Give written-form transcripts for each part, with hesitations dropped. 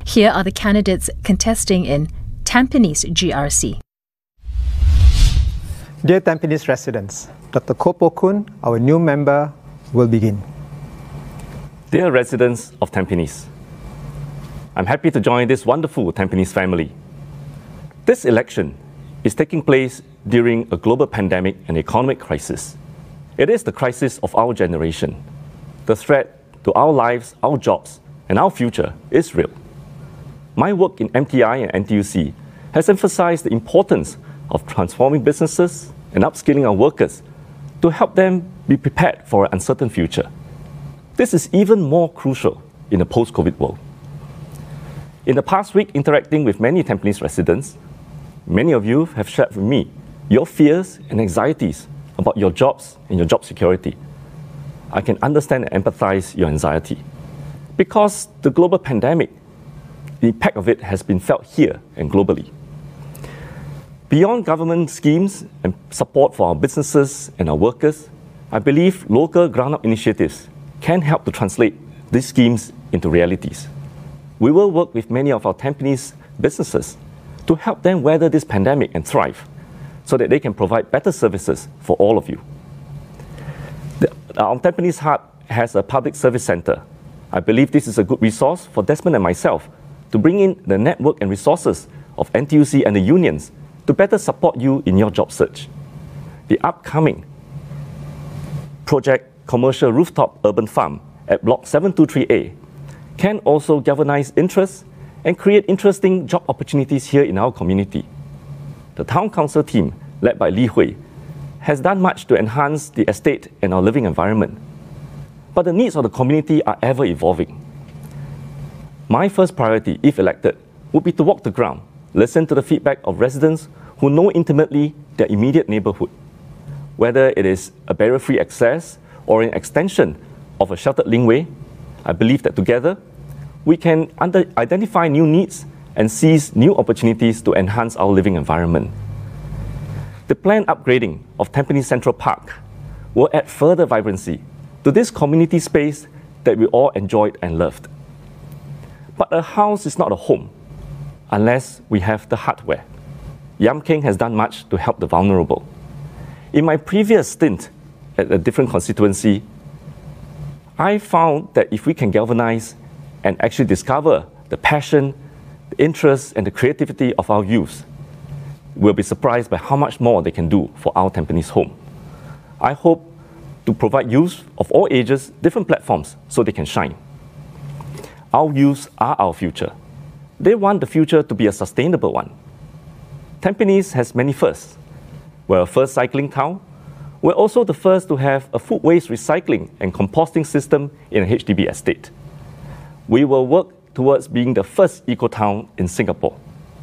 Here are the candidates contesting in Tampines GRC. Dear Tampines residents, Dr. Koh Poh Koon, our new member, will begin. Dear residents of Tampines, I'm happy to join this wonderful Tampines family. This election is taking place during a global pandemic and economic crisis. It is the crisis of our generation. The threat to our lives, our jobs, and our future is real. My work in MTI and NTUC has emphasized the importance of transforming businesses and upskilling our workers to help them be prepared for an uncertain future. This is even more crucial in a post-COVID world. In the past week, interacting with many Tampines residents, many of you have shared with me your fears and anxieties about your jobs and your job security. I can understand and empathize your anxiety because the global pandemic, the impact of it has been felt here and globally. Beyond government schemes and support for our businesses and our workers, I believe local ground-up initiatives can help to translate these schemes into realities. We will work with many of our Tampines businesses to help them weather this pandemic and thrive so that they can provide better services for all of you. Our Tampines Hub has a public service center. I believe this is a good resource for Desmond and myself to bring in the network and resources of NTUC and the unions to better support you in your job search. The upcoming project Commercial Rooftop Urban Farm at Block 723A can also galvanize interest and create interesting job opportunities here in our community. The Town Council team, led by Li Hui, has done much to enhance the estate and our living environment. But the needs of the community are ever evolving. My first priority, if elected, would be to walk the ground, listen to the feedback of residents who know intimately their immediate neighborhood. Whether it is a barrier-free access or an extension of a sheltered linkway, I believe that together, we can identify new needs and seize new opportunities to enhance our living environment. The planned upgrading of Tampines Central Park will add further vibrancy to this community space that we all enjoyed and loved. But a house is not a home unless we have the hardware. Yam Keng has done much to help the vulnerable. In my previous stint at a different constituency, I found that if we can galvanize and actually discover the passion, the interest, and the creativity of our youth, we'll be surprised by how much more they can do for our Tampines home. I hope to provide youth of all ages different platforms so they can shine. Our youth are our future. They want the future to be a sustainable one. Tampines has many firsts. We're a first cycling town. We're also the first to have a food waste recycling and composting system in a HDB estate. We will work towards being the first eco-town in Singapore.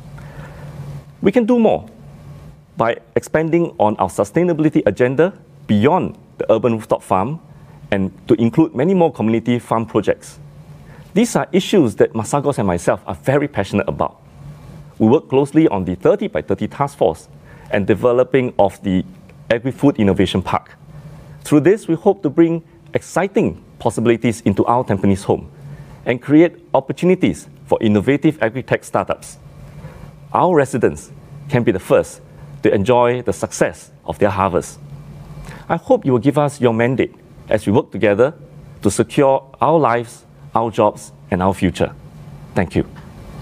We can do more by expanding on our sustainability agenda beyond the urban rooftop farm and to include many more community farm projects. These are issues that Masagos and myself are very passionate about. We work closely on the 30 by 30 task force and developing of the Agri-Food Innovation Park. Through this, we hope to bring exciting possibilities into our Tampines home and create opportunities for innovative agri-tech startups. Our residents can be the first to enjoy the success of their harvest. I hope you will give us your mandate as we work together to secure our lives, our jobs, and our future. Thank you.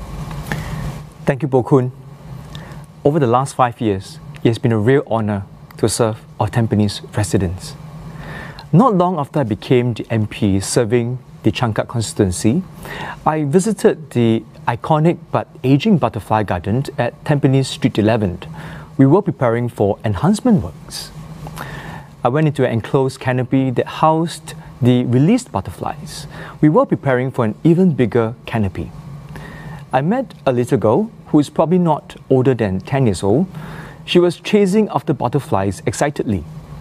Thank you, Poh Koon. Over the last 5 years, it has been a real honor to serve our Tampines residents. Not long after I became the MP serving the Changkat constituency, I visited the iconic but aging butterfly garden at Tampines Street 11. We were preparing for enhancement works. I went into an enclosed canopy that housed the released butterflies. We were preparing for an even bigger canopy. I met a little girl who is probably not older than 10 years old. She was chasing after butterflies excitedly.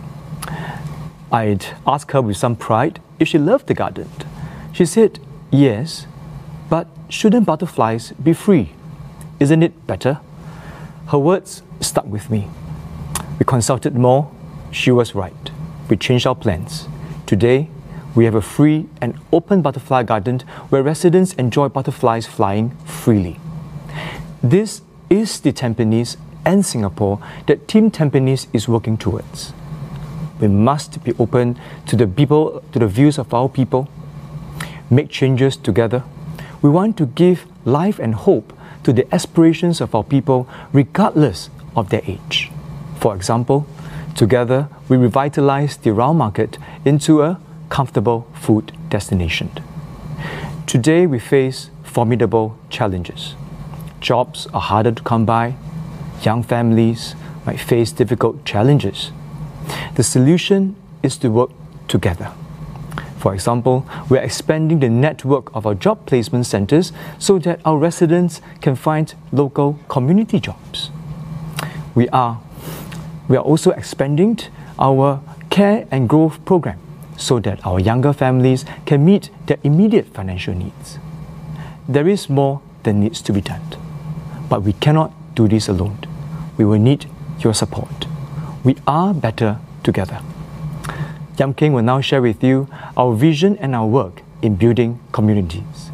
I'd asked her with some pride if she loved the garden. She said, yes, but shouldn't butterflies be free? Isn't it better? Her words stuck with me. We consulted more. She was right. We changed our plans. Today, We have a free and open butterfly garden where residents enjoy butterflies flying freely. This is the Tampines and Singapore that Team Tampines is working towards. We must be open to the views of our people, make changes together. We want to give life and hope to the aspirations of our people regardless of their age. For example, together we revitalize the Rao Market into a comfortable food destination. Today we face formidable challenges. Jobs are harder to come by. Young families might face difficult challenges. The solution is to work together. For example, we are expanding the network of our job placement centers so that our residents can find local community jobs. We are also expanding our care and growth program so that our younger families can meet their immediate financial needs. There is more that needs to be done, but we cannot do this alone. We will need your support. We are better together. Yam Keng will now share with you our vision and our work in building communities.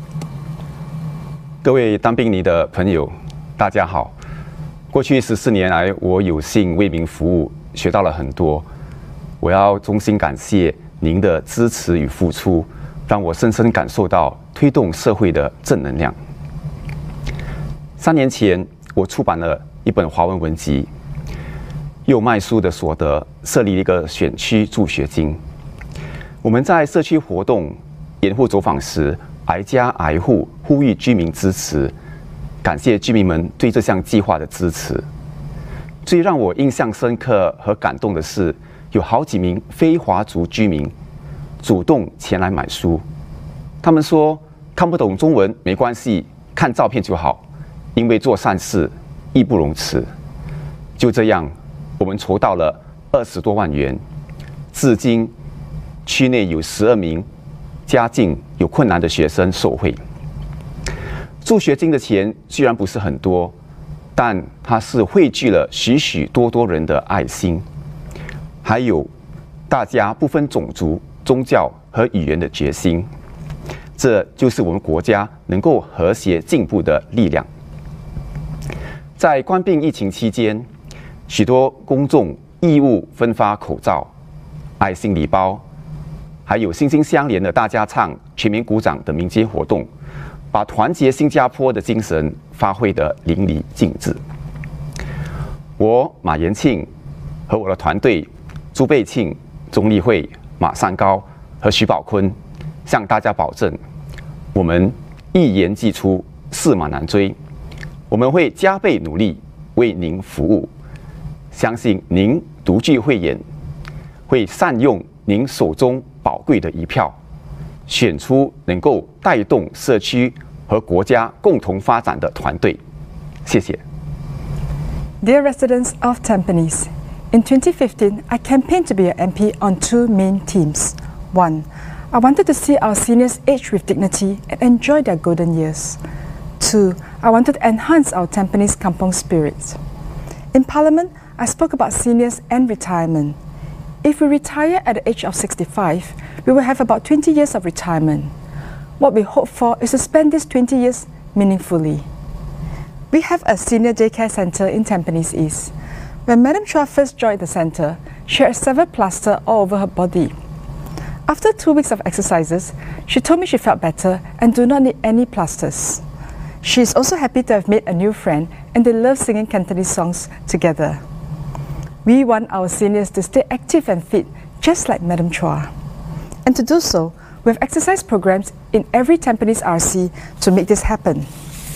各位当兵尼的朋友，大家好。过去14年来，我有幸为民服务，学到了很多。我要衷心感谢您的支持与付出，让我深深感受到推动社会的正能量。3年前，我出版了一本华文文集，又卖书的所得设立了一个选区助学金。我们在社区活动、严护走访时，挨家挨户呼吁居民支持，感谢居民们对这项计划的支持。最让我印象深刻和感动的是，有好几名非华族居民主动前来买书。他们说看不懂中文没关系，看照片就好，因为做善事义不容辞。就这样，我们筹到了20多万元，至今区内有12名家境有困难的学生受惠。助学金的钱虽然不是很多，但它是汇聚了许许多多人的爱心，还有大家不分种族、宗教和语言的决心。这就是我们国家能够和谐进步的力量。在冠病疫情期间，许多公众义务分发口罩、爱心礼包，还有心心相连的大家唱、全民鼓掌的民间活动，把团结新加坡的精神发挥得淋漓尽致。我马延庆和我的团队朱贝庆、钟立慧、马善高和徐宝坤向大家保证，我们一言既出，驷马难追。我们会加倍努力为您服务，相信您独具慧眼，会善用您手中宝贵的一票，选出能够带动社区和国家共同发展的团队。谢谢。 Dear residents of Tampines, in 2015, I campaigned to be an MP on 2 main themes. 1. I wanted to see our seniors age with dignity and enjoy their golden years. 2. I wanted to enhance our Tampines Kampong spirit. In Parliament, I spoke about seniors and retirement. If we retire at the age of 65, we will have about 20 years of retirement. What we hope for is to spend these 20 years meaningfully. We have a senior daycare centre in Tampines East. When Madam Chua first joined the centre, she had severed plaster all over her body. After 2 weeks of exercises, she told me she felt better and do not need any plasters. She is also happy to have made a new friend and they love singing Cantonese songs together. We want our seniors to stay active and fit, just like Madam Chua. And to do so, we have exercise programs in every Tampines RC to make this happen.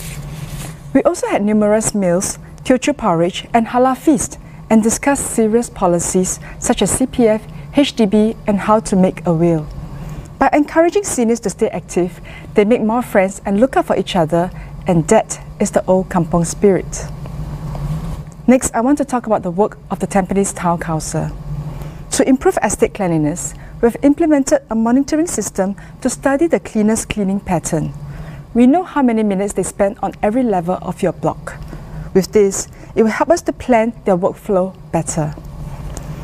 We also had numerous meals, Teochew porridge and halal feast, and discussed serious policies such as CPF, HDB, and how to make a will. By encouraging seniors to stay active, they make more friends and look out for each other, and that is the old Kampong spirit. Next, I want to talk about the work of the Tampines Town Council. To improve estate cleanliness, we have implemented a monitoring system to study the cleaners' cleaning pattern. We know how many minutes they spend on every level of your block. With this, it will help us to plan their workflow better.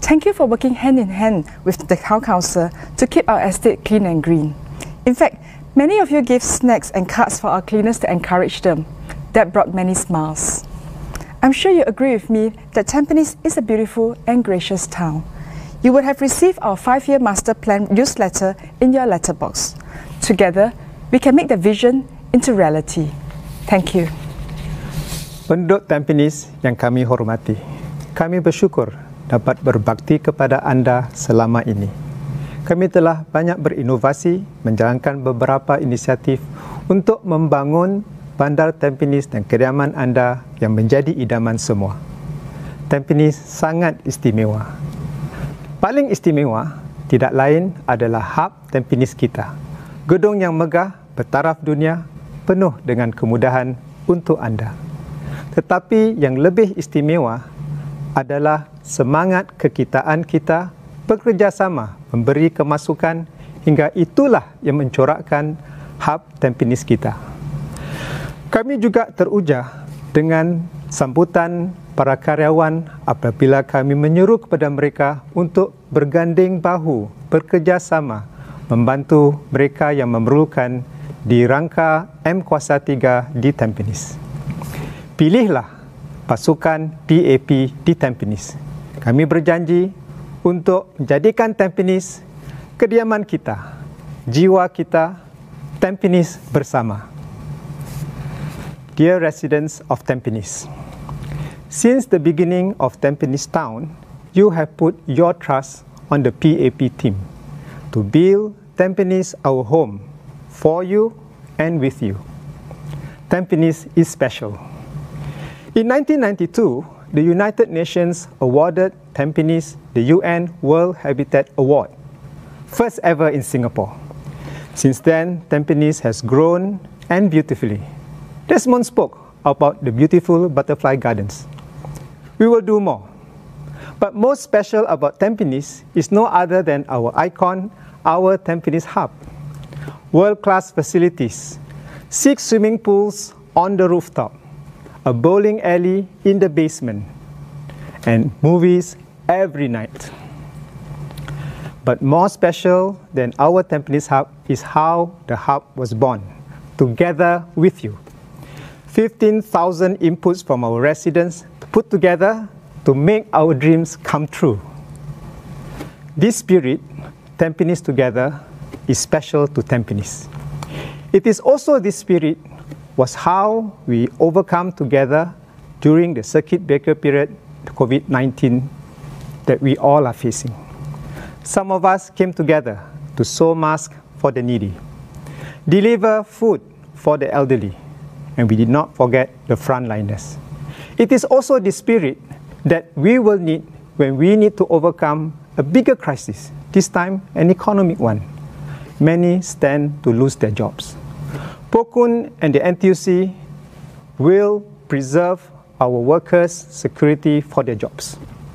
Thank you for working hand in hand with the Town Council to keep our estate clean and green. In fact, many of you gave snacks and cards for our cleaners to encourage them. That brought many smiles. I'm sure you agree with me that Tampines is a beautiful and gracious town. You would have received our 5-year master plan newsletter in your letterbox. Together, we can make the vision into reality. Thank you. Penduduk Tampines yang kami hormati, kami bersyukur dapat berbakti kepada anda selama ini. Kami telah banyak berinovasi, menjalankan beberapa inisiatif untuk membangun Bandar Tampines dan kediaman anda yang menjadi idaman semua. Tampines sangat istimewa. Paling istimewa tidak lain adalah hub Tampines kita. Gedung yang megah, bertaraf dunia, penuh dengan kemudahan untuk anda. Tetapi yang lebih istimewa adalah semangat kekitaan kita bekerjasama memberi kemasukan, hingga itulah yang mencorakkan hub Tampines kita. Kami juga teruja dengan sambutan para karyawan apabila kami menyeru kepada mereka untuk berganding bahu, bekerjasama, membantu mereka yang memerlukan di rangka M+3 di Tampines. Pilihlah pasukan PAP di Tampines. Kami berjanji untuk menjadikan Tampines kediaman kita, jiwa kita, Tampines bersama. Dear residents of Tampines, since the beginning of Tampines Town, you have put your trust on the PAP team to build Tampines our home for you and with you. Tampines is special. In 1992, the United Nations awarded Tampines the UN World Habitat Award, first ever in Singapore. Since then, Tampines has grown and beautifully. Desmond spoke about the beautiful butterfly gardens. We will do more. But most special about Tampines is no other than our icon, our Tampines Hub. World-class facilities, 6 swimming pools on the rooftop, a bowling alley in the basement, and movies every night. But more special than our Tampines Hub is how the Hub was born, together with you. 15,000 inputs from our residents put together to make our dreams come true. This spirit, Tampines Together, is special to Tampines. It is also this spirit was how we overcome together during the circuit breaker period, COVID-19, that we all are facing. Some of us came together to sew masks for the needy, deliver food for the elderly, and we did not forget the frontliners. It is also the spirit that we will need when we need to overcome a bigger crisis, this time an economic one. Many stand to lose their jobs. Pokun and the NTUC will preserve our workers' security for their jobs.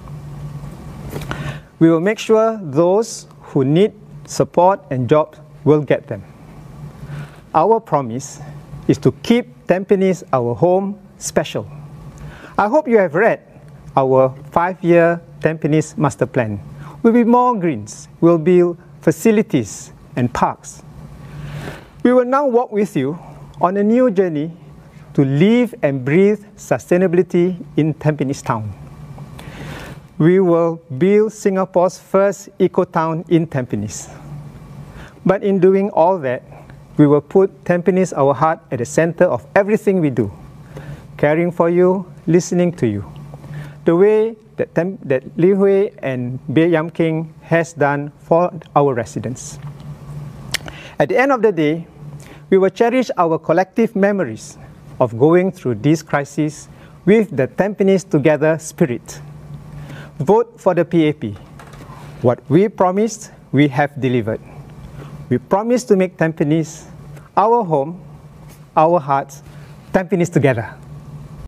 We will make sure those who need support and jobs will get them. Our promise is to keep Tampines, our home, special. I hope you have read our 5-year Tampines Master Plan. We'll be more greens, we'll build facilities and parks. We will now walk with you on a new journey to live and breathe sustainability in Tampines Town. We will build Singapore's first eco-town in Tampines. But in doing all that, we will put Tampines, our heart, at the center of everything we do, caring for you, listening to you, the way that Li Hui and Bae Yam Keng has done for our residents. At the end of the day, we will cherish our collective memories of going through this crisis with the Tampines Together spirit. Vote for the PAP. What we promised, we have delivered. We promise to make Tampines our home, our hearts, Tampines Together.